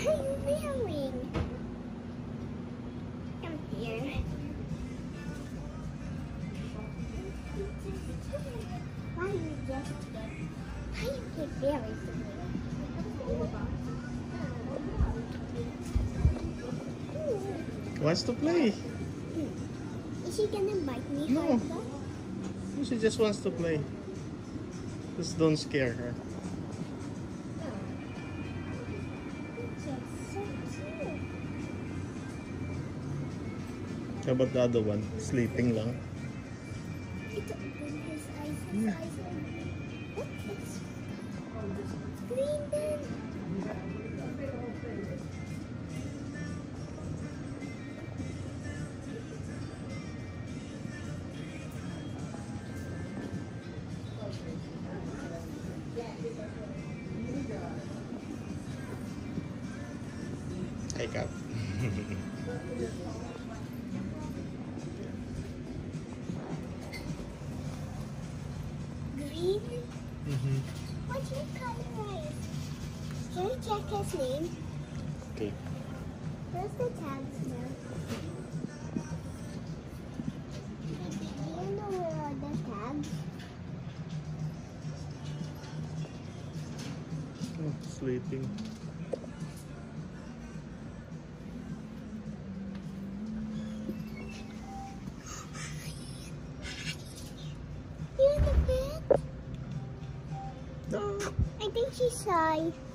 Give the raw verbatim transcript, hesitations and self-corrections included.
you wearing? Come here. Why you just get? Why you get berries to me? Wants to play. Is she gonna bite me? No. Hard though? She just wants to play. Just don't scare her. How about the other one? Sleeping lang. It's open his eyes. His Yeah. eyes are what? It's green then. Take up. Green? Mm-hmm. What's your color eyes? Can we check his name? Okay. Where's the tags now? Do you know where are the tags? Oh, sleeping. You in the bed? No. I think she's shy.